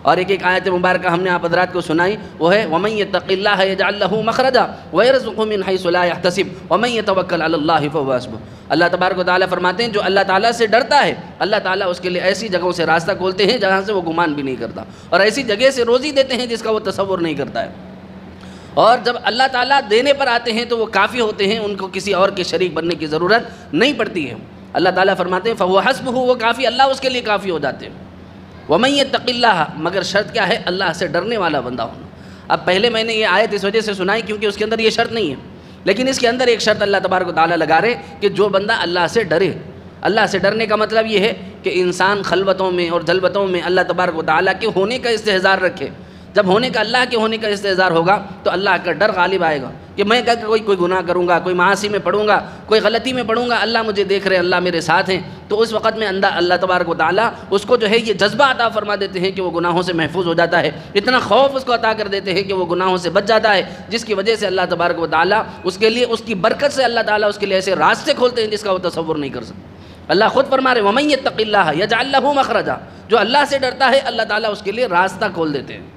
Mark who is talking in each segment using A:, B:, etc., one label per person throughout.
A: اور ایک ایک آیت مبارکہ ہم نے آپ حضرات کو سنائی، وہ ہے وَمَن يَتَّقِ اللَّهَ يَجْعَل لَّهُ مَخْرَجًا وَيَرْزُقْهُ مِنْ حَيْثُ لَا يَحْتَسِبُ وَمَن يَتَوَكَّلْ عَلَى اللَّهِ فَهُوَ حَسْبُهُ۔ اللہ تبارک و تعالیٰ فرماتے ہیں جو اللہ تعالیٰ سے ڈرتا ہے اللہ تعالیٰ اس کے لیے ایسی جگہوں سے راستہ کھولتے ہیں جہاں سے وہ گمان بھی نہیں کرتا، اور ایسی جگہ سے روزی دیتے ہیں جس کا وہ تصور نہیں کرتا ہے۔ اور جب اللہ تعالیٰ دینے پر آتے ہیں تو وہ کافی ہوتے ہیں، ان کو کسی اور کے شریک بننے کی ضرورت نہیں پڑتی ہے۔ اللہ تعالیٰ فرماتے ہیں فَهُوَ حَسْبُهُ، وہ کافی، اللہ اس کے لیے کافی ہو جاتے ہیں۔ وَمَن يَتَّقِ اللَّهَ، مگر شرط کیا ہے؟ اللہ سے ڈرنے والا بندہ ہونا۔ اب پہلے میں نے یہ آیت اس وجہ سے سنائی کیونکہ اس کے اندر یہ شرط نہیں ہے، لیکن اس کے اندر ایک شرط اللہ تبارک و تعالیٰ لگا رہے کہ جو بندہ اللہ سے ڈرے۔ اللہ سے ڈرنے کا مطلب یہ ہے کہ انسان خلوتوں میں اور جلوتوں میں اللہ تبارک و تعالیٰ کے ہونے کا استحضار رکھے۔ جب ہونے کا اللہ کے ہونے کا استحضار ہوگا تو اللہ کا ڈر غالب آئے گا کہ میں کوئی گناہ کروں گا، کوئی معاصی میں پڑوں گا، کوئی غلطی میں پڑوں گا، اللہ مجھے دیکھ رہے، اللہ میرے ساتھ ہیں، تو اس وقت میں اللہ تبارک و تعالیٰ اس کو جو ہے یہ جذبہ عطا فرما دیتے ہیں کہ وہ گناہوں سے محفوظ ہو جاتا ہے، اتنا خوف اس کو عطا کر دیتے ہیں کہ وہ گناہوں سے بچ جاتا ہے، جس کی وجہ سے اللہ تبارک و تعالیٰ اس کے لیے، اس کی برکت سے اللہ تعالیٰ اس کے لیے ایسے راستے کھولتے ہیں جس کا وہ تصور نہیں کر سکتا۔ اللہ خود فرما رہے وَمَن يَتَّقِ اللَّهَ يَجْعَل لَّهُ مَخْرَجًا، جو اللہ سے ڈرتا ہے اللہ تعالیٰ اس کے لیے راستہ کھول دیتے ہیں۔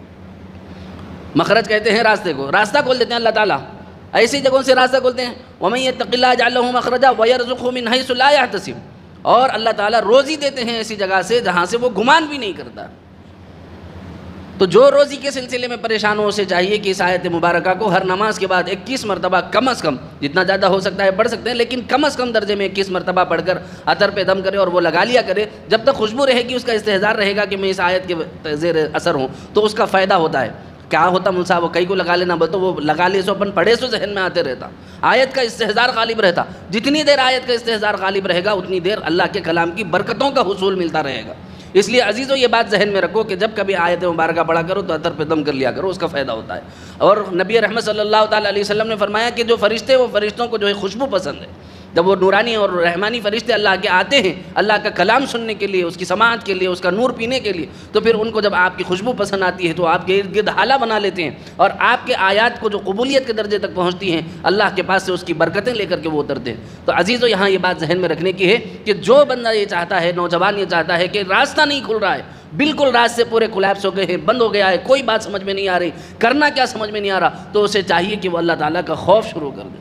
A: مخرج کہتے ہیں راستے کو، راستہ کھول دیتے ہیں اللہ تعالیٰ، ایسی جگہوں سے راستہ کھولتے ہیں۔ وَمَن يَتَّقِ اللَّهَ يَجْعَل لَّهُ مَخْرَجًا وَيَرْزُقْهُ مِنْ حَيْثُ لَا يَحْتَسِبُ، اور اللہ تعالیٰ روزی دیتے ہیں ایسی جگہ سے جہاں سے وہ گمان بھی نہیں کرتا۔ تو جو روزی کے سلسلے میں پریشان ہو، اسے چاہیے کہ اس آیت مبارکہ کو ہر نماز کے بعد 21 مرتبہ کم از کم، جتنا زیادہ ہو سکتا ہے پڑھ سکتے ہیں، لیکن کم از کم درجے میں 21 مرتبہ پڑھ کر عطر پہ دم کرے اور وہ لگا لیا کرے، جب تک خوشبو رہے گی، اس کا استحضار رہے گا کہ میں اس آیت کے زیر اثر ہوں، تو اس کا فائدہ ہوتا ہے۔ کیا ہوتا مل صاحب، وہ کئی کو لگا لینا بولتا، وہ لگا لے سو اپن پڑھے سو ذہن میں آتے رہتا، آیت کا استحضار غالب رہتا، جتنی دیر آیت کا استحضار غالب رہے گا اتنی دیر اللہ کے کلام کی برکتوں کا حصول ملتا رہے گا۔ اس لیے عزیزو یہ بات ذہن میں رکھو کہ جب کبھی آیت مبارکہ پڑھا کرو تو عطر پہ دم کر لیا کرو، اس کا فائدہ ہوتا ہے۔ اور نبی رحمت صلی اللہ تعالیٰ علیہ وسلم نے فرمایا کہ جو فرشتے، وہ فرشتوں کو جو ہے خوشبو پسند ہے، جب وہ نورانی اور رحمانی فرشتے اللہ کے آتے ہیں اللہ کا کلام سننے کے لیے، اس کی سماعت کے لیے، اس کا نور پینے کے لیے، تو پھر ان کو جب آپ کی خوشبو پسند آتی ہے تو آپ کے ارد گرد حالہ بنا لیتے ہیں، اور آپ کے آیات کو جو قبولیت کے درجے تک پہنچتی ہیں اللہ کے پاس سے اس کی برکتیں لے کر کے وہ اترتے ہیں۔ تو عزیزو یہاں یہ بات ذہن میں رکھنے کی ہے کہ جو بندہ یہ چاہتا ہے، نوجوان یہ چاہتا ہے کہ راستہ نہیں کھل رہا ہے، بالکل راستے پورے کولیپس ہو گئے ہیں، بند ہو گیا ہے، کوئی بات سمجھ میں نہیں آ رہی، کرنا کیا سمجھ میں نہیں آ رہا، تو اسے چاہیے کہ وہ اللہ تعالیٰ کا خوف شروع کر دے،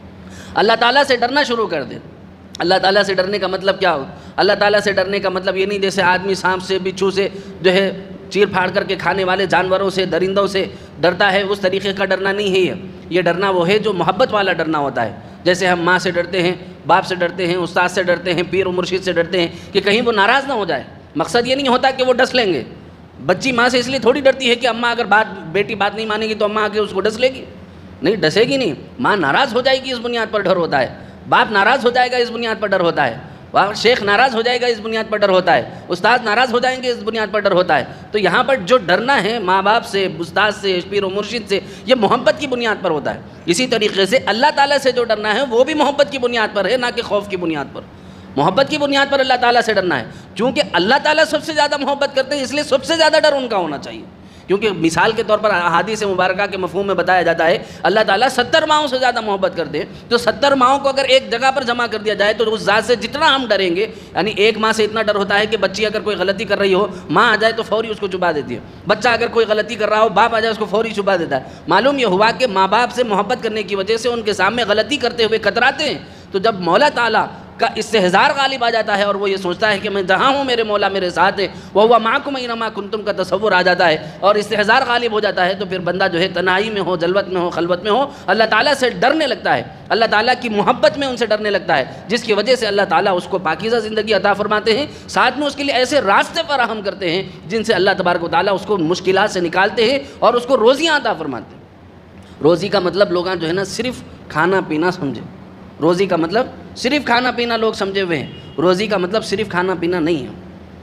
A: اللہ تعالیٰ سے ڈرنا شروع کر دے۔ اللہ تعالیٰ سے ڈرنے کا مطلب کیا ہو؟ اللہ تعالیٰ سے ڈرنے کا مطلب یہ نہیں جیسے آدمی سانپ سے، بچھو سے، جو ہے چیر پھاڑ کر کے کھانے والے جانوروں سے، درندوں سے ڈرتا ہے، اس طریقے کا ڈرنا نہیں ہے یہ ڈرنا وہ ہے جو محبت والا ڈرنا ہوتا ہے، جیسے ہم ماں سے ڈرتے ہیں، باپ سے ڈرتے ہیں، استاد سے ڈرتے ہیں، پیر و مرشد سے ڈرتے ہیں کہ کہیں وہ ناراض نہ ہو جائے۔ مقصد یہ نہیں ہوتا کہ وہ ڈس لیں گے، بچی ماں سے اس لیے تھوڑی ڈرتی ہے کہ اماں اگر بیٹی بات نہیں مانے گی تو اماں آ کے اس کو ڈس لے گی، نہیں ڈسے گی نہیں، ماں ناراض ہو جائے گی اس بنیاد پر ڈر ہوتا ہے، باپ ناراض ہو جائے گا اس بنیاد پر ڈر ہوتا ہے، شیخ ناراض ہو جائے گا اس بنیاد پر ڈر ہوتا ہے، استاد ناراض ہو جائیں گے اس بنیاد پر ڈر ہوتا ہے۔ تو یہاں پر جو ڈرنا ہے ماں باپ سے، استاد سے، پیر و مرشد سے، یہ محبت کی بنیاد پر ہوتا ہے۔ اسی طریقے سے اللہ تعالیٰ سے جو ڈرنا ہے وہ بھی محبت کی بنیاد پر ہے، نہ کہ خوف کی بنیاد پر۔ محبت کی بنیاد پر اللہ تعالیٰ سے ڈرنا ہے، کیونکہ اللہ تعالیٰ سب سے زیادہ محبت کرتے ہیں، اس لیے سب سے زیادہ ڈر ان کا ہونا چاہیے۔ کیونکہ مثال کے طور پر احادیث مبارکہ کے مفہوم میں بتایا جاتا ہے اللہ تعالیٰ 70 ماؤں سے زیادہ محبت کرتے ہیں، تو 70 ماؤں کو اگر ایک جگہ پر جمع کر دیا جائے تو اس ذات سے جتنا ہم ڈریں گے، یعنی ایک ماں سے اتنا ڈر ہوتا ہے کہ بچی اگر کوئی غلطی کر رہی ہو، ماں آ جائے تو فوری اس کو چھپا دیتی ہے، بچہ اگر کوئی غلطی کر رہا ہو، باپ آ جائے اس کو فوری چھپا دیتا ہے۔ معلوم یہ ہوا کہ ماں باپ سے محبت کرنے کی وجہ سے ان کے سامنے غلطی کرتے ہوئے کتراتے ہیں، تو جب مولا تعالیٰ کا استحضار غالب آ جاتا ہے اور وہ یہ سوچتا ہے کہ میں جہاں ہوں میرے مولا میرے ساتھ ہے، وَهُوَ مَعَكُمْ أَيْنَمَا كُنْتُمْ کا تصور آ جاتا ہے اور استحضار غالب ہو جاتا ہے، تو پھر بندہ جو ہے تنہائی میں ہو، جلوت میں ہو، خلوت میں ہو، اللہ تعالیٰ سے ڈرنے لگتا ہے، اللہ تعالیٰ کی محبت میں ان سے ڈرنے لگتا ہے، جس کی وجہ سے اللہ تعالیٰ اس کو پاکیزہ زندگی عطا فرماتے ہیں، ساتھ میں اس کے لیے ایسے راستے فراہم کرتے ہیں جن سے اللہ تبارک و تعالیٰ اس کو مشکلات سے نکالتے ہیں اور اس کو روزیاں عطا فرماتے ہیں۔ روزی کا مطلب لوگاں جو ہے نا صرف کھانا پینا سمجھے، روزی کا مطلب صرف کھانا پینا لوگ سمجھے ہوئے ہیں، روزی کا مطلب صرف کھانا پینا نہیں ہے۔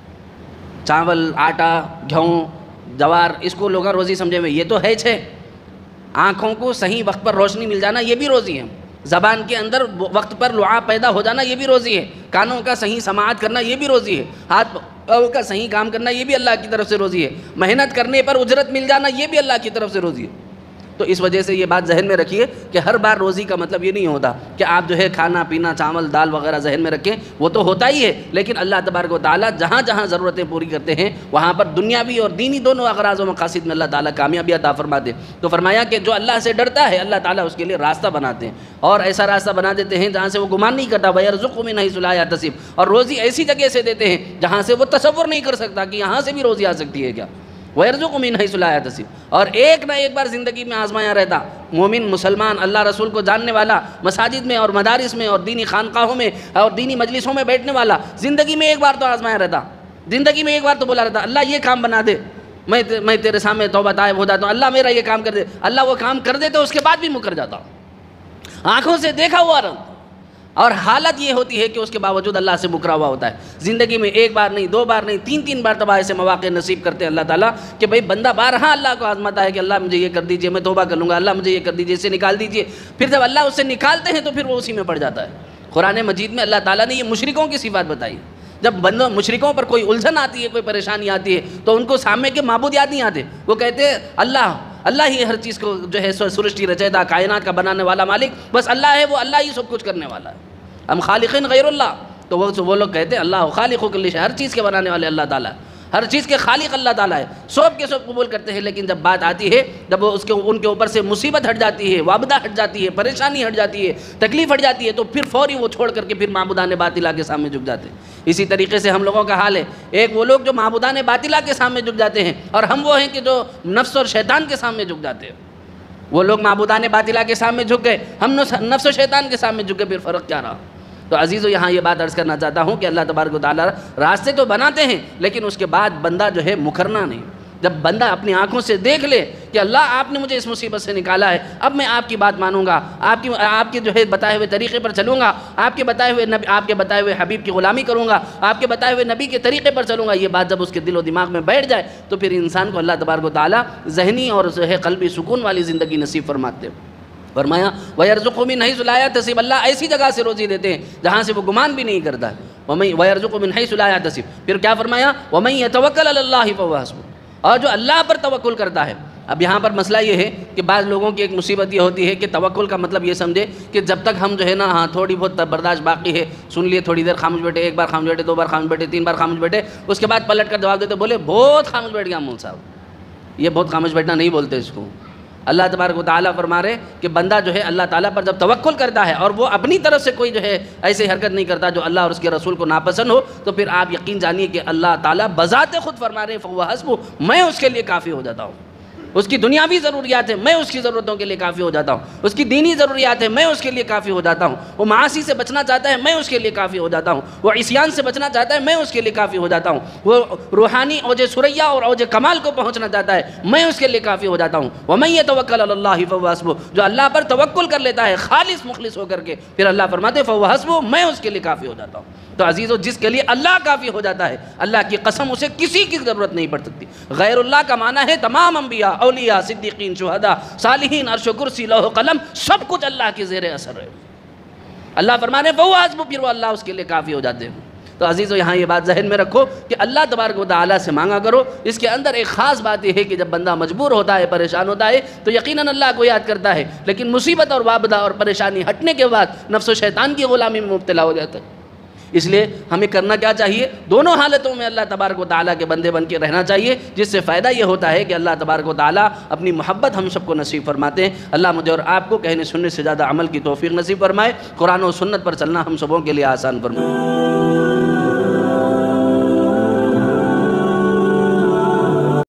A: چاول، آٹا، گیہوں، جوار، اس کو لوگ روزی سمجھے ہوئے، یہ تو ہے چھے۔ آنکھوں کو صحیح وقت پر روشنی مل جانا یہ بھی روزی ہے، زبان کے اندر وقت پر لعاب پیدا ہو جانا یہ بھی روزی ہے، کانوں کا صحیح سماعت کرنا یہ بھی روزی ہے، ہاتھ کا صحیح کام کرنا یہ بھی اللہ کی طرف سے روزی ہے، محنت کرنے پر اجرت مل جانا یہ بھی اللہ کی طرف سے روزی ہے۔ تو اس وجہ سے یہ بات ذہن میں رکھیے کہ ہر بار روزی کا مطلب یہ نہیں ہوتا کہ آپ جو ہے کھانا پینا چاول دال وغیرہ ذہن میں رکھیں، وہ تو ہوتا ہی ہے، لیکن اللہ تبارک و تعالیٰ جہاں جہاں ضرورتیں پوری کرتے ہیں وہاں پر دنیاوی اور دینی دونوں اغراض و مقاصد میں اللہ تعالیٰ کامیابی عطا فرماتے ہیں۔ تو فرمایا کہ جو اللہ سے ڈرتا ہے اللہ تعالیٰ اس کے لیے راستہ بناتے ہیں، اور ایسا راستہ بنا دیتے ہیں جہاں سے وہ گمان نہیں کرتا، وَيَرْزُقْهُ مِنْ حَيْثُ لَا يَحْتَسِبُ، اور روزی ایسی جگہ سے دیتے ہیں جہاں سے وہ تصور نہیں کر سکتا کہ یہاں سے بھی روزی آ سکتی ہے کیا، وَيَرْزُقْهُ مِنْ حَيْثُ لَا يَحْتَسِبُ۔ اور ایک نہ ایک بار زندگی میں آزمایا رہتا مومن مسلمان اللہ رسول کو جاننے والا، مساجد میں اور مدارس میں اور دینی خانقاہوں میں اور دینی مجلسوں میں بیٹھنے والا، زندگی میں ایک بار تو آزمایا رہتا، زندگی میں ایک بار تو بولا رہتا اللہ یہ کام بنا دے، میں تیرے سامنے توبہ طائب ہو جاتا ہوں، اللہ میرا یہ کام کر دے، اللہ وہ کام کر دے تو اس کے بعد بھی مکر جاتا ہوں، آنکھوں سے دیکھا ہوا رہا، اور حالت یہ ہوتی ہے کہ اس کے باوجود اللہ سے مکرا ہوا ہوتا ہے۔ زندگی میں ایک بار نہیں، دو بار نہیں، تین بار تباہ ایسے مواقع نصیب کرتے ہیں اللہ تعالیٰ کہ بھئی بندہ بارہا اللہ کو آزماتا ہے کہ اللہ مجھے یہ کر دیجئے، میں توبہ کر لوں گا، اللہ مجھے یہ کر دیجئے، اس سے نکال دیجئے، پھر جب اللہ اس سے نکالتے ہیں تو پھر وہ اسی میں پڑ جاتا ہے۔ قرآن مجید میں اللہ تعالیٰ نے یہ مشرکوں کی صفات بتائی، جب بندوں مشرکوں پر کوئی الجھن آتی ہے، کوئی پریشانی آتی ہے تو ان کو سامنے کے معبود یاد نہیں آتے، وہ کہتے ہیں اللہ ہی ہر چیز کو جو ہے سرشٹی رچیتا، کائنات کا بنانے والا مالک بس اللہ ہے، وہ اللہ ہی سب کچھ کرنے والا ہے، ہم خالقین غیر اللہ، تو وہ لوگ کہتے ہیں اللہ خالق کل شیء، ہر چیز کے بنانے والے اللہ تعالیٰ ہے، ہر چیز کے خالق اللہ تعالیٰ ہے، سب کے سب قبول کرتے ہیں، لیکن جب بات آتی ہے، جب وہ ان کے اوپر سے مصیبت ہٹ جاتی ہے، وابدہ ہٹ جاتی ہے، پریشانی ہٹ جاتی ہے، تکلیف ہٹ جاتی ہے، تو پھر فوری وہ چھوڑ کر کے پھر معبودان باطلہ کے سامنے جھک جاتے ہیں۔ اسی طریقے سے ہم لوگوں کا حال ہے، ایک وہ لوگ جو معبودان باطلہ کے سامنے جھک جاتے ہیں، اور ہم وہ ہیں کہ جو نفس اور شیطان کے سامنے جھک جاتے ہیں۔ وہ لوگ معبودان باطلہ کے سامنے جھک گئے، ہم نفس و شیطان کے سامنے جھک گئے، پھر فرق کیا رہا؟ تو عزیزو یہاں یہ بات عرض کرنا چاہتا ہوں کہ اللہ تبارک و تعالیٰ راستے تو بناتے ہیں، لیکن اس کے بعد بندہ جو ہے مکرنا نہیں۔ جب بندہ اپنی آنکھوں سے دیکھ لے کہ اللہ آپ نے مجھے اس مصیبت سے نکالا ہے، اب میں آپ کی بات مانوں گا، آپ کے جو ہے بتائے ہوئے طریقے پر چلوں گا، آپ کے بتائے ہوئے حبیب کی غلامی کروں گا، آپ کے بتائے ہوئے نبی کے طریقے پر چلوں گا، یہ بات جب اس کے دل و دماغ میں بیٹھ جائے تو پھر انسان کو اللہ تبارک و تعالیٰ ذہنی اور جو ہے قلبی سکون والی زندگی نصیب فرماتے ہیں۔ فرمایا وَيَرْزُقْهُ مِنْ حَيْثُ لَا يَحْتَسِبُ، اللہ ایسی جگہ سے روزی دیتے ہیں جہاں سے وہ گمان بھی نہیں کرتا ہے، وَيَرْزُقْهُ مِنْ حَيْثُ لَا يَحْتَسِبُ۔ پھر کیا فرمایا وَمَن يَتَوَكَّلْ عَلَى اللَّهِ فَهُوَ حَسْبُهُ، اور جو اللہ پر توکل کرتا ہے۔ اب یہاں پر مسئلہ یہ ہے کہ بعض لوگوں کی ایک مصیبت یہ ہوتی ہے کہ توکل کا مطلب یہ سمجھے کہ جب تک ہم جو ہے نا تھوڑی بہت برداشت باقی ہے، سن لیے تھوڑی دیر خاموش بیٹھے، ایک بار خاموش بیٹھے، دو بار خاموش بیٹھے، تین بار خاموش بیٹھے، اس کے بعد پلٹ کر جواب دیتے، بولے بہت خاموش بیٹھ گیا مول صاحب۔ یہ بہت خاموش بیٹھنا نہیں بولتے اس کو۔ اللہ تبارک و تعالیٰ فرما رہے کہ بندہ جو ہے اللہ تعالیٰ پر جب توکل کرتا ہے اور وہ اپنی طرف سے کوئی جو ہے ایسی حرکت نہیں کرتا جو اللہ اور اس کے رسول کو ناپسند ہو، تو پھر آپ یقین جانیے کہ اللہ تعالیٰ بذات خود فرما رہے فَهُوَ حَسْبُهُ، میں اس کے لیے کافی ہو جاتا ہوں۔ اس کی دنیاوی ضروریات ہیں، میں اس کی ضرورتوں کے لیے کافی ہو جاتا ہوں، اس کی دینی ضروریات ہیں، میں اس کے لیے کافی ہو جاتا ہوں، وہ معاصی سے بچنا چاہتا ہے، میں اس کے لیے کافی ہو جاتا ہوں، وہ عصیان سے بچنا چاہتا ہے، میں اس کے لیے کافی ہو جاتا ہوں، وہ روحانی اوج ثریا اور اوج کمال کو پہنچنا چاہتا ہے، میں اس کے لیے کافی ہو جاتا ہوں۔ وَمَن يَتَوَكَّلْ عَلَى اللَّهِ فَهُوَ حَسْبُهُ، جو اللہ پر توکل کر لیتا ہے خالص مخلص ہو کر کے، پھر اللہ فرماتے ہیں فَهُوَ حَسْبُهُ، میں اس کے لیے کافی ہو جاتا ہوں۔ تو عزیزو جس کے لیے اللہ کافی ہو جاتا ہے، اللہ کی قسم اسے کسی کی ضرورت نہیں پڑ سکتی۔ غیر اللہ کا معنی ہے تمام انبیاء، اولیاء، صدیقین، شہداء، صالحین، عرش و کرسی، لوح و قلم، سب کچھ اللہ کے زیر اثر ہے۔ اللہ فرمانے فَهُوَ حَسْبُهُ، پھر وہ اللہ اس کے لیے کافی ہو جاتے ہیں۔ تو عزیزو یہاں یہ بات ذہن میں رکھو کہ اللہ تبارک و تعالیٰ سے مانگا کرو۔ اس کے اندر ایک خاص بات یہ ہے کہ جب بندہ مجبور ہوتا ہے، پریشان ہوتا ہے، تو یقیناً اللہ کو یاد کرتا ہے، لیکن مصیبت اور وابدہ اور پریشانی ہٹنے کے بعد نفس و شیطان کی غلامی میں مبتلا ہو جاتا ہے۔ اس لیے ہمیں کرنا کیا چاہیے؟ دونوں حالتوں میں اللہ تبارک و تعالیٰ کے بندے بن کے رہنا چاہیے، جس سے فائدہ یہ ہوتا ہے کہ اللہ تبارک و تعالیٰ اپنی محبت ہم سب کو نصیب فرماتے ہیں۔ اللہ مجھے اور آپ کو کہنے سننے سے زیادہ عمل کی توفیق نصیب فرمائے، قرآن و سنت پر چلنا ہم سبوں کے لیے آسان فرمائے۔